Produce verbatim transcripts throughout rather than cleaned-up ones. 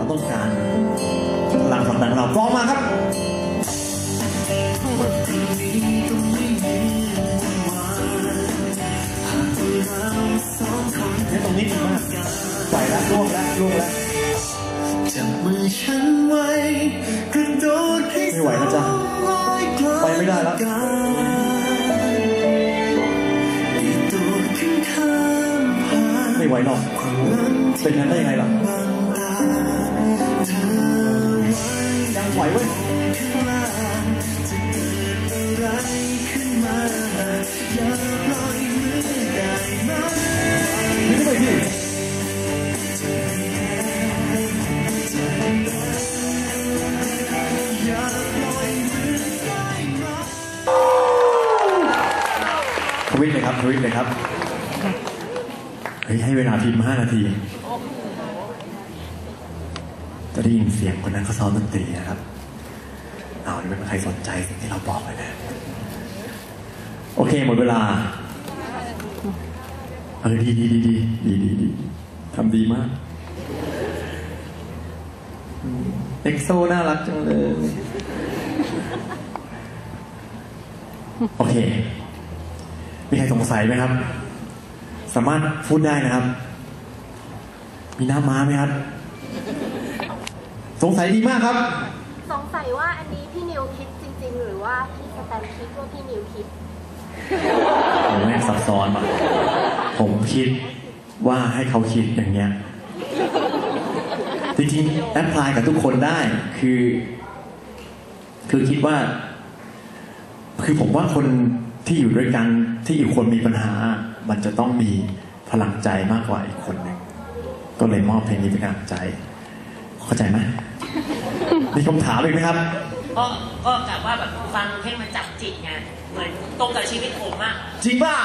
ต้องการพลังผลักดันเรากองมาครับเนี่ยตรงนี้ดีมากไหวแล้วล่วงแล้วล่วงแล้วจับมือฉันไว้กระโดดให้ไม่ไหวนะจ๊ะไปไม่ได้แล้วไม่ไหวหรอกเป็นงั้นได้ยังไงล่ะยังไหวเว้ยนี่ก็ไปดิทวิตเลยครับทวิตเลยครับเฮ้ยให้เวลาพิมพ์ห้านาทีจะได้ยินเสียงคนนั้นเขาซ้อมดนตรีนะครับเอาไม่มีใครสนใจสิ่งที่เราบอกเลยนะโอเคหมดเวลาเออดีดีดีดีดีดีดีทำดีมากเอ็กโซน่ารักจังเลยโอเคมีใครสงสัยไหมครับสามารถพูดได้นะครับมีหน้าม้าไหมครับสงสัยดีมากครับสงสัยว่าอันนี้พี่นิวคิดจริงๆหรือว่าพี่สแตมคิดว่าพี่นิวคิดผมแม่ซับซ้อนมากผมคิดว่าให้เขาคิดอย่างเงี้ยจริงๆแอพพลายกับทุกคนได้คือคือคิดว่าคือผมว่าคนที่อยู่ด้วยกันที่อีกคนมีปัญหามันจะต้องมีพลังใจมากกว่าอีกคนหนึ่งก็เลยมอบเพลงนี้เป็นกำลังใจเข้าใจไหมมีคำถามอีกไหมครับก็ก็กะว่าแบบฟังให้มันจับจิตไงเหมือนตรงกับชีวิตผมอะจริงป่ะ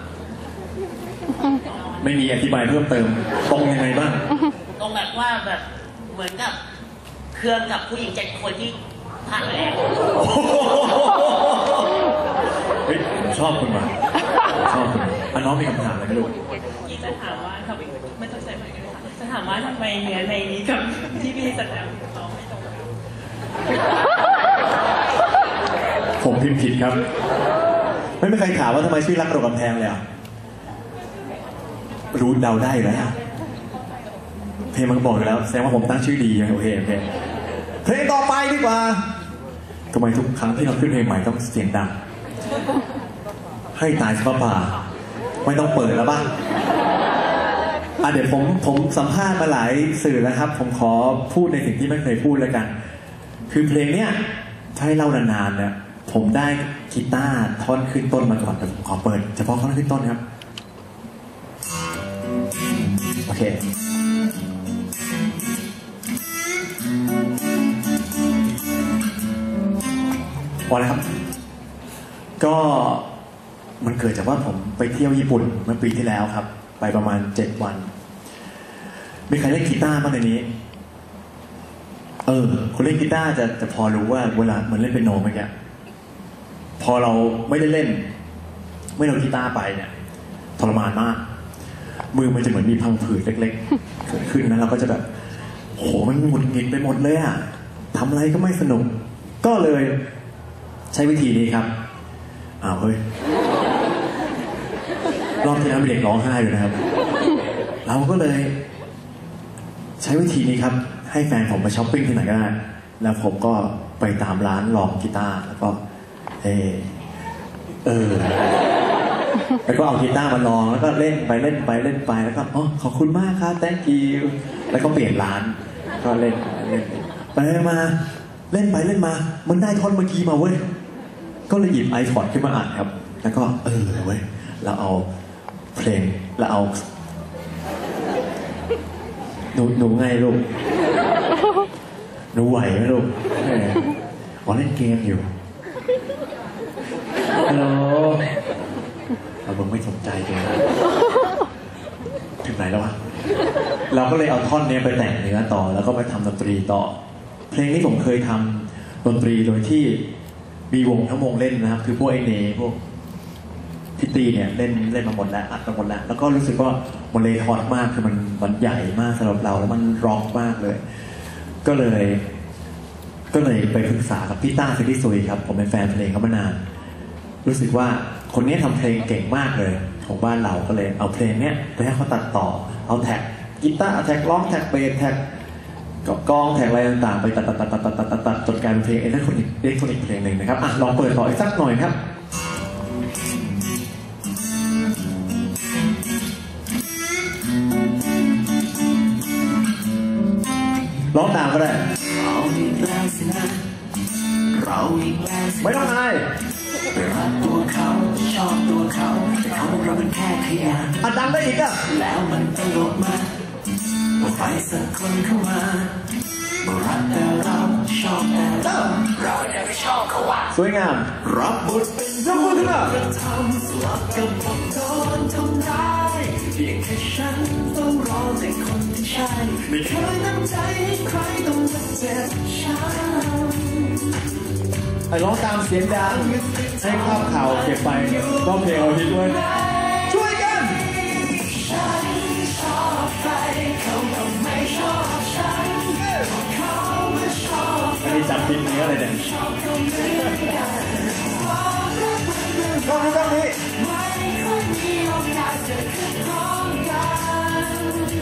ไม่มีอธิบายเพิ่มเติมตรงยังไงบ้างตรงแบบว่าแบบเหมือนกับเครื่องกับผู้หญิงเจ็ดคนที่ผ่านแล้วเฮ้ยผมชอบคุณว่ะชอบคุณอันน้องมีคำถามอะไรไหมลูกยี่จะถามว่าทำไมไม่ต้องใช้ไมค์กันเลยค่ะจะถามว่าทำไมเนื้อในนี้กับที่พี่แสดงเขาไม่ตรงกันผมพิมพ์ผิดครับไม่มีใครถามว่าทำไมชื่อรักกระโดดกำแพงเลยอ่ะรู้เดาได้อยู่แล้วเพลงมันบอกอยู่แล้วแสดงว่าผมตั้งชื่อดีโอเคโอเคเพลงต่อไปดีกว่าทำไมทุกครั้งที่เราขึ้นเพลงใหม่ต้องเสียงดังให้ตายฟ้าผ่าไม่ต้องเปิดแล้วบ้างอ่ะเดี๋ยวผมผมสัมภาษณ์มาหลายสื่อแล้วครับผมขอพูดในสิ่งที่ไม่เคยพูดแล้วกันคือเพลงเนี้ยถ้าให้เล่านานๆเนี่ยผมได้กีตาร์ท่อนขึ้นต้นมาก่อนแต่ผมขอเปิดเฉพาะท่อนขึ้นต้นครับโอเคพอแล้วครับก็มันเกิดจากว่าผมไปเที่ยวญี่ปุ่นเมื่อปีที่แล้วครับไปประมาณเจ็ดวันมีใครเล่นกีตาร์บ้างในนี้เออคนเล่นกีตาร์จะจะพอรู้ว่าเวลามันเล่นเปียโนเมื่อกี้พอเราไม่ได้เล่นไม่เอากีตาร์ไปเนี่ยทรมานมากมือมันจะเหมือนมีพังผืดเล็กๆเกิดขึ้นนะเราก็จะแบบโหมันหงุดหงิดไปหมดเลยอะทำอะไรก็ไม่สนุกก็เลยใช้วิธีนี้ครับอ้าวเฮ้ยรอบที่แล้วมีเด็กร้องไห้อยู่นะครับเราก็เลยใช้วิธีนี้ครับให้แฟนผมมาช้อปปิ้งที่ไหนก็ได้แล้วผมก็ไปตามร้านลองกีตาร์แล้วก็เออเออแล้วก็เอากีตาร์มาลองแล้วก็เล่นไปเล่นไปเล่นไปแล้วก็อ๋อขอบคุณมากครับ thank you แล้วก็เปลี่ยนร้านก็เล่นเล่นไปมาเล่นไปเล่นมามันได้ท่อนเมื่อกี้มาเว้ยก็เลยหยิบไอพอดขึ้นมาอ่านครับแล้วก็เออเว้ยเราเอาเพลงเราเอาหนูหนูไงลูกหนูไหวไหมลูกอ๋อเล่นเกมอยู่ฮัลโหลเราเพิ่งไม่สนใจเลยถึงไหนแล้ววะเราก็เลยเอาท่อนนี้ไปแต่งเนื้อต่อแล้วก็ไปทำดนตรีต่อเพลงนี้ผมเคยทำดนตรีโดยที่มีวงทั้งวงเล่นนะครับคือพวกไอเนพวกพี่ตีเนี่ยเล่นเล่นมาหมดแล้วอัดมาหมดแล้วแล้วก็รู้สึกว่ามันเลยฮอตมากคือมันมันใหญ่มากสำหรับเราแล้วมันร็อกมากเลยก็เลยก็เลยไปปรึกษากับพี่ต้าซิริซุยครับผมเป็นแฟนเพลงเขามานานรู้สึกว่าคนนี้ทำเพลงเก่งมากเลยของบ้านเราก็เลยเอาเพลงเนี้ยไปให้เขาตัดต่อเอาแท็กกีตาร์แท็กร้องแท็กเบสแท็กกองแท็กอะไรต่างๆไปตัดตัดตัดตัดตัดตัดตัดจนกลายเป็นเพลงอิเล็กทรอนิกส์อิเล็กทรอนิกส์เพลงหนึ่งนะครับอ่ะลองเปิดต่ออีกสักหน่อยครับร้องตามก็ได้ไม่ต้องอายรักตัวเขาชอบตัวเขาแต่เขาบอกเราเป็นแค่ขยะอัดดังได้อีกอ่ะแล้วมันตลกมาพอไฟสักคนเข้ามาบอกรักแต่เราชอบแต่เราเราเนี่ยไม่ชอบเขาว่าสวยงามรับบทเป็นยกมือขึ้นมาทำสลับกับผมโดนทำร้ายเพียงแค่ฉันต้องรอแต่คนที่ใช่ไม่เคยตั้งใจให้ใครต้องมาเจ็บช้ำไอ้ร้องตามเสียงดังให้ภาพข่าวเก็บไปก็เพลงเอาฮิตด้วยช่วยกันฉันชอบใครเขาก็ไม่ชอบฉันเขาไม่ชอบอันนี้จับผิดเนื้ออะไรเนี่ยก็รู้ก็นี้ไม่ค่อยมีโอกาสจะขึ้นพร้อมกัน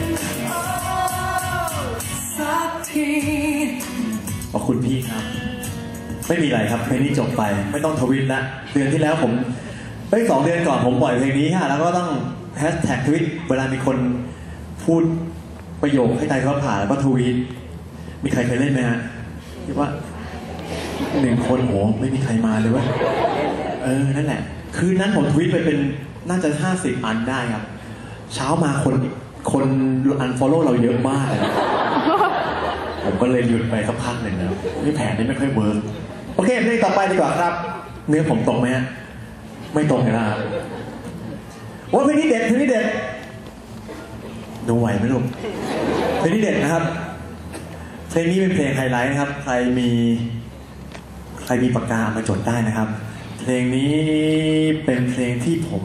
สักทีขอบคุณพี่ครับไม่มีอะไรครับเพลงนี้จบไปไม่ต้องทวิตละเดือนที่แล้วผมเอ้ยสองเดือนก่อนผมปล่อยเพลงนี้ค่ะแล้วก็ต้องแฮชแท็กทวิตเวลามีคนพูดประโยคให้ตายทอดผ่าแล้วก็ทวีตมีใครเคยเล่นไหมฮะคิดว่าหนึ่งคนโหไม่มีใครมาเลยว่าเออนั่นแหละคืนนั้นผมทวีตไปเป็นน่าจะห้าสิบอันได้ครับเช้ามาคนคนอันฟอลโล่เราเยอะมากเลยผมก็เลยหยุดไปสักพักหนึ่งนะนี่แผนนี้ไม่ค่อยเวิร์กโอเคเพลงต่อไปดีกว่าครับเนื้อผมตรงไหมฮะไม่ตรงเลยนะครับโอ้เพลงนี้เด็ดเพลงนี้เด็ดดูไหวไหมลูกเพลงนี้เด็ดนะครับเพลงนี้เป็นเพลงไฮไลท์นะครับใครมีใครมีปากกามาจดได้นะครับเพลงนี้เป็นเพลงที่ผม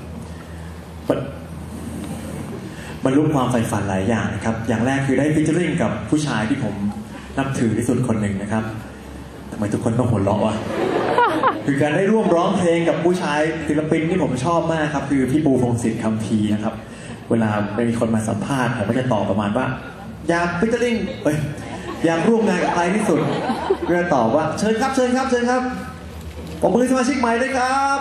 บรรลุความใฝ่ฝันหลายอย่างนะครับอย่างแรกคือได้ฟีเจอริ่งกับผู้ชายที่ผมนับถือที่สุดคนหนึ่งนะครับทำไมทุกคนต้องหัวเราะวะ คือการได้ร่วมร้องเพลงกับผู้ชายศิลปินที่ผมชอบมากครับคือพี่ปูพงษ์สิทธิ์คำพีนะครับเวลามีคนมาสัมภาษณ์ผมก็จะตอบประมาณว่าอยากฟีเจอริ่งเอ้ยอยากร่วมงานกับใครที่สุดก็จะตอบว่าเชิญครับเชิญครับเชิญครับผมมือสมาชิกใหม่ด้วยครับ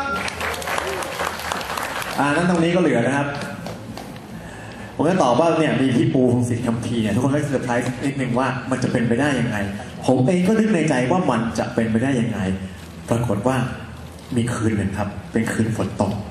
อ่านั้นตรงนี้ก็เหลือนะครับผมก็ตอบว่าเนี่ยมีพี่ปูพงษ์สิทธิ์คำพีเนี่ยทุกคนก็เซอร์ไพรส์นิดนึงว่ามันจะเป็นไปได้ยังไงผมเองก็นึกในใจว่ามันจะเป็นไปได้ยังไงปรากฏว่ามีคืนหนึ่งครับเป็นคืนฝนตก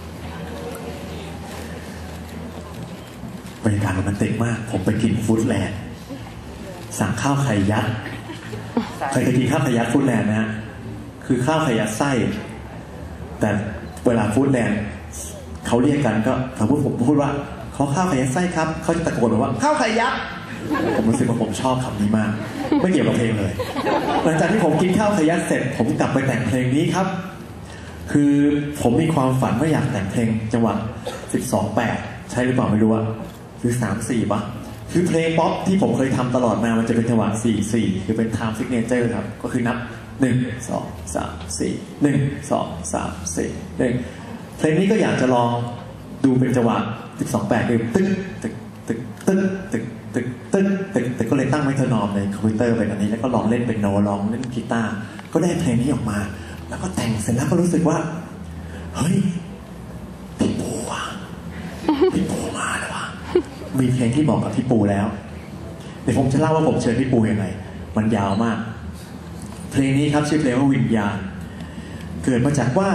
บรรยากาศโรแมนติกมากผมไปกินฟู้ดแลนด์สั่งข้าวไข่ยัดใครเคยกินข้าวไข่ยัดฟู้ดแลนด์นะฮะคือข้าวไข่ยัดไส้แต่เวลาฟู้ดแลนด์เขาเรียกกันก็สมมติผมพูดว่าขอข้าวไข่ยัดไส้ครับเขาจะตะโกนบอกว่าข้าวไข่ยัดผมรู้สึกว่าผมชอบคำนี้มากไม่เกี่ยวกับเพลงเลยหลังจากที่ผมกินข้าวไข่ยัดเสร็จผมกลับไปแต่งเพลงนี้ครับคือผมมีความฝันว่าอยากแต่งเพลงจังหวะสิบสองแปดใช่หรือเปล่าไม่รู้อะคือสามสี่ปะคือเพลงป๊อปที่ผมเคยทำตลอดมามันจะเป็นจังหวะสี่สี่คือเป็น time signature ครับก็คือนับหนึ่งสองสามสี่หนึ่งสองสามสี่หนึ่งเพลงนี้ก็อยากจะลองดูเป็นจังหวะสิบสองแปดคือตึ๊กตึ๊กตึ๊กตึ๊กตึ๊กตึ๊กตึ๊กตึ๊กตึ๊กก็เลยตั้งไมโทรนอมในคอมพิวเตอร์เป็นอันนี้แล้วก็ลองเล่นเป็นโนลองเล่นกีตาร์ก็ได้เพลงนี้ออกมาแล้วก็แต่งเสร็จแล้วก็รู้สึกว่าเฮ้ยพี่ปูว่ะพี่ปูมาแล้วว่ะมีเพลงที่บอกกับพี่ปูแล้วเดี๋ยวผมจะเล่าว่าผมเชิญพี่ปูยังไงมันยาวมากเพลงนี้ครับชื่อเพลงว่าวิญญาณเกิดมาจากว่า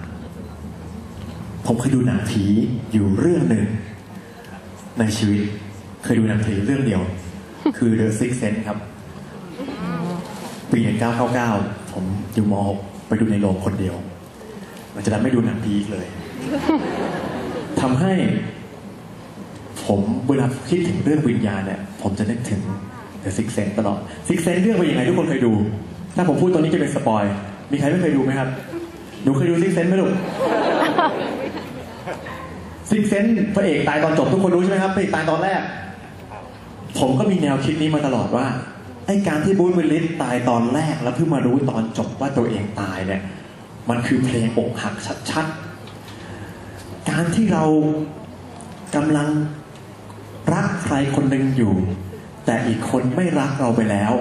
ผมเคยดูหนังผีอยู่เรื่องหนึ่งในชีวิตเคยดูหนังผีเรื่องเดียวคือ The Sixth Sense ครับปีหนึ่งเก้าเก้าเก้าผมอยู่ม หกไปดูในโรงคนเดียวมันจะทำให้ดูหนังผีเลยทำให้ผมเวลาคิดถึงเรื่องวิญญาณเนี่ยผมจะนึกถึง The Sixth Sense ตลอด Sixth Sense เรื่องเป็นยังไงทุกคนเคยดูถ้าผมพูดตอนนี้จะเป็นสปอยมีใครไม่เคยดูไหมครับหนูเคยดู Sixth Sense ไหมลูกซิกเซนส์พระเอกตายตอนจบทุกคนรู้ใช่ไหมครับพระเอกตายตอนแรกผมก็มีแนวคิดนี้มาตลอดว่าไอ้การที่บูธวิลลิสตายตอนแรกแล้วเพิ่งมารู้ตอนจบว่าตัวเองตายเนี่ยมันคือเพลงอกหักชัดๆการที่เรากำลังรักใครคนหนึ่งอยู่แต่อีกคนไม่รักเราไปแล้ว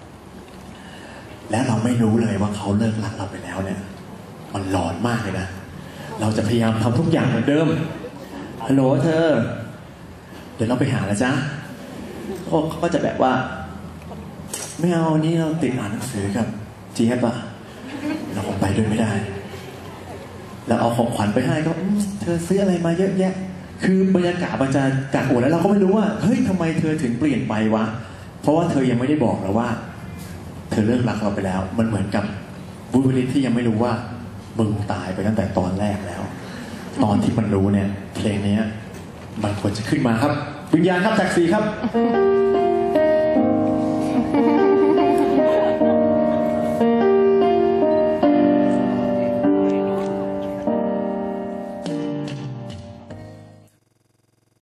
และเราไม่รู้เลยว่าเขาเลิกรักเราไปแล้วเนี่ยมันหลอนมากเลยนะเราจะพยายามทำทุกอย่างเหมือนเดิมฮัลโหลเธอเดี๋ยวเราไปหาแล้วจ้ะเขาก็จะแบบว่าไม่เอานี่เราติดอ่านหนังสือกับเจี๊ยบอะเราคงไปด้วยไม่ได้แล้วเอาของขวัญไปให้ก็เธอซื้ออะไรมาเยอะแยะคือบรรยากาศมันจะกัดอุ่นแล้วเราก็ไม่รู้ว่าเฮ้ยทำไมเธอถึงเปลี่ยนไปวะเพราะว่าเธอยังไม่ได้บอกเราว่าเธอเลิกรักเราไปแล้วมันเหมือนกับบูธวิลลิสที่ยังไม่รู้ว่ามึงตายไปตั้งแต่ตอนแรกแล้วตอนที่มันรู้เนี่ยเพลงนี้มันควรจะขึ้นมาครับวิญญาณครับแท็กซี่ครับ